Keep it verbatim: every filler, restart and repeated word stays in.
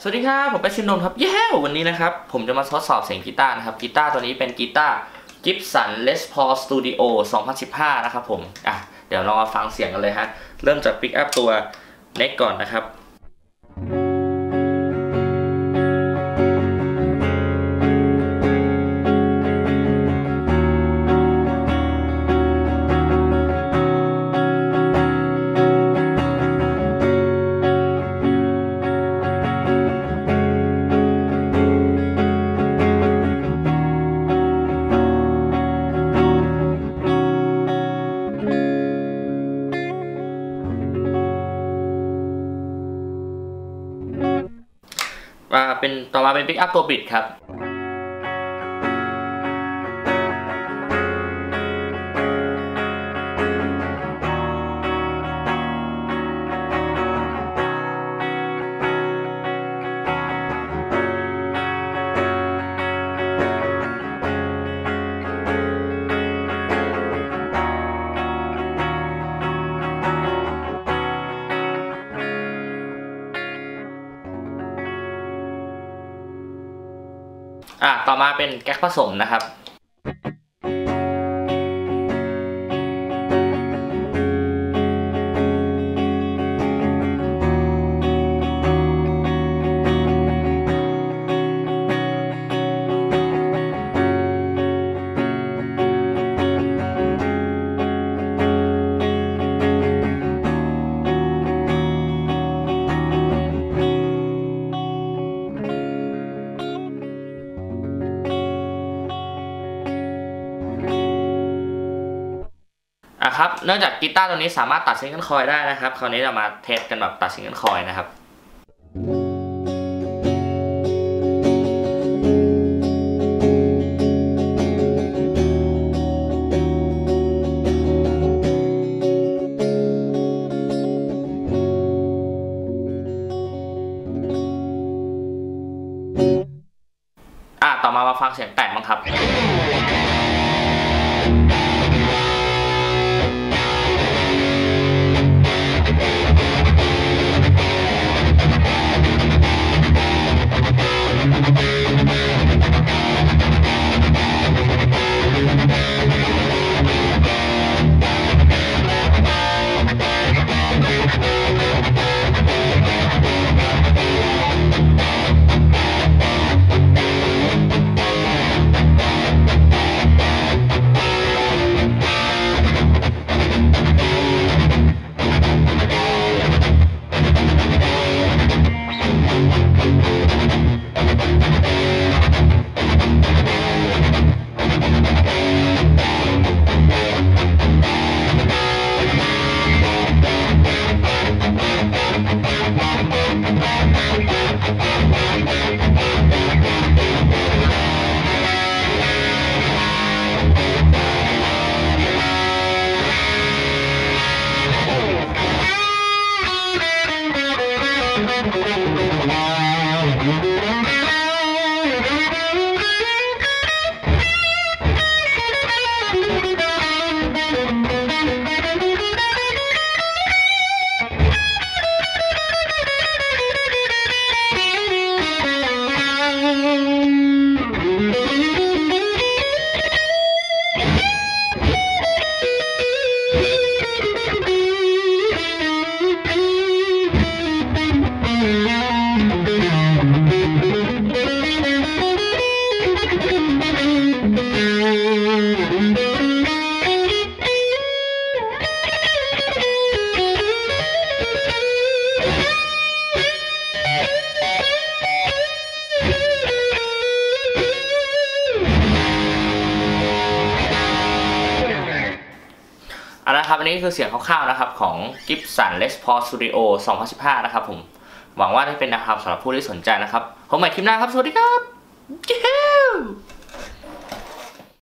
สวัสดีครับผมเป็นชินนท์ครับเย้วันนี้นะครับผมจะมาทดสอบเสียงกีตาร์นะครับกีตาร์ตัวนี้เป็นกีตาร์ Gibson Les Paul Studio สองพันสิบห้านะครับผมอ่ะเดี๋ยวเรามาฟังเสียงกันเลยฮะเริ่มจากปิกอัพตัวเน็กก่อนนะครับมาเป็นต่อมาเป็นปิกอัพตัวบิดครับอ่ะต่อมาเป็นแก๊กผสมนะครับอ่ะครับเนื่องจากกีตาร์ตัวนี้สามารถตัดซิงเกิลคอยได้นะครับคราวนี้เรามาเทสกันแบบตัดซิงเกิลคอยนะครับอ่ะต่อมามาฟังเสียงแตกบ้างครับเอาละครับอันนี้คือเสียงคร่าวๆนะครับของ Gibson Les Paul Studio สองพันสิบห้านะครับผมหวังว่าจะเป็นแนวทางสำหรับผู้ที่สนใจนะครับพบกันใหม่คลิปหน้าครับสวัสดีครับ